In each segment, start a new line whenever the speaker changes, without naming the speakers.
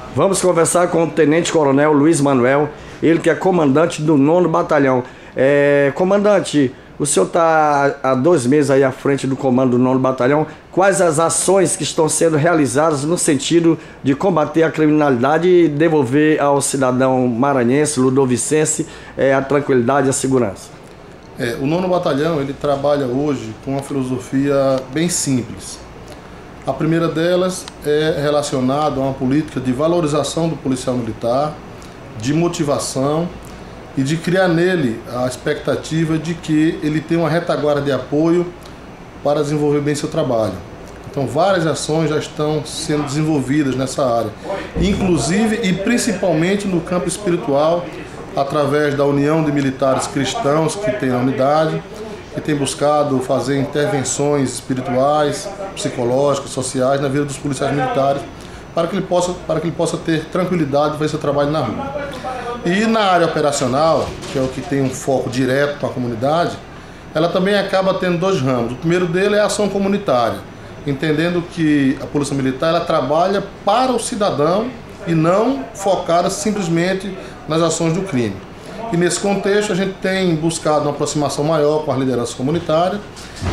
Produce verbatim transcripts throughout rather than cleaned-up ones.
Vamos conversar com o Tenente Coronel Luiz Manuel, ele que é comandante do nono Batalhão. É, comandante, o senhor está há dois meses aí à frente do comando do nono Batalhão. Quais as ações que estão sendo realizadas no sentido de combater a criminalidade e devolver ao cidadão maranhense, ludovicense, é, a tranquilidade e a segurança?
É, o nono Batalhão ele trabalha hoje com uma filosofia bem simples. A primeira delas é relacionada a uma política de valorização do policial militar, de motivação e de criar nele a expectativa de que ele tenha uma retaguarda de apoio para desenvolver bem seu trabalho. Então várias ações já estão sendo desenvolvidas nessa área, inclusive e principalmente no campo espiritual, através da união de militares cristãos que tem na unidade, que tem buscado fazer intervenções espirituais, psicológicas, sociais na vida dos policiais militares, para que ele possa, para que ele possa ter tranquilidade de fazer seu trabalho na rua. E na área operacional, que é o que tem um foco direto com a comunidade, ela também acaba tendo dois ramos. O primeiro dele é a ação comunitária, entendendo que a Polícia Militar ela trabalha para o cidadão e não focada simplesmente nas ações do crime. E nesse contexto a gente tem buscado uma aproximação maior com as lideranças comunitárias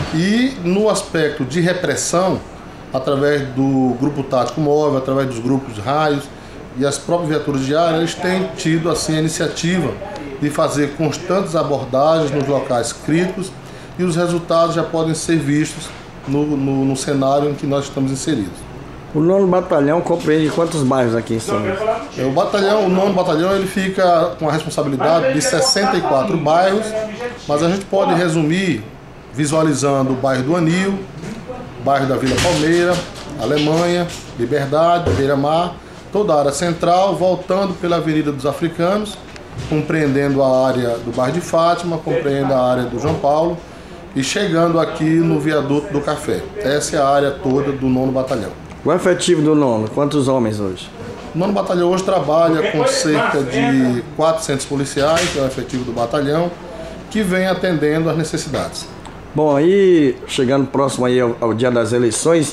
e no aspecto de repressão, através do grupo tático móvel, através dos grupos raios e as próprias viaturas diárias, eles têm tido assim a iniciativa de fazer constantes abordagens nos locais críticos e os resultados já podem ser vistos no, no, no cenário em que nós estamos inseridos.
O nono Batalhão compreende quantos bairros aqui em São Luís?
O batalhão, o nono Batalhão, ele fica com a responsabilidade de sessenta e quatro bairros, mas a gente pode resumir visualizando o bairro do Anil, bairro da Vila Palmeira, Alemanha, Liberdade, Beira-Mar, toda a área central, voltando pela Avenida dos Africanos, compreendendo a área do bairro de Fátima, compreendendo a área do João Paulo e chegando aqui no viaduto do Café. Essa é a área toda do nono Batalhão.
O efetivo do nono, quantos homens hoje?
O nono Batalhão hoje trabalha com cerca de quatrocentos policiais, que é o efetivo do batalhão, que vem atendendo às necessidades.
Bom, aí chegando próximo aí ao, ao dia das eleições,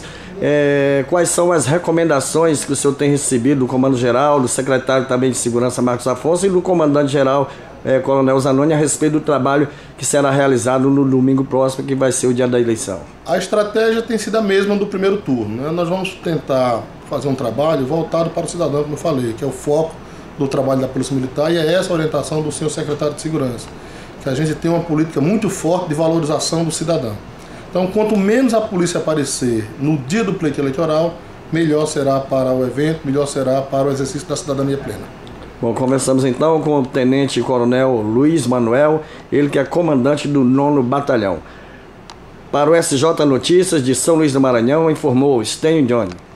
é, quais são as recomendações que o senhor tem recebido do Comando Geral, do secretário também de Segurança Marcos Afonso e do Comandante Geral é, Coronel Zanoni a respeito do trabalho que será realizado no domingo próximo, que vai ser o dia da eleição?
A estratégia tem sido a mesma do primeiro turno, né? Nós vamos tentar fazer um trabalho voltado para o cidadão, como eu falei, que é o foco do trabalho da Polícia Militar, e é essa a orientação do senhor secretário de Segurança, que a gente tem uma política muito forte de valorização do cidadão. Então, quanto menos a polícia aparecer no dia do pleito eleitoral, melhor será para o evento, melhor será para o exercício da cidadania plena.
Bom, conversamos então com o Tenente Coronel Luiz Manuel, ele que é comandante do nono Batalhão. Para o S J Notícias de São Luís do Maranhão, informou Stênio Johnny.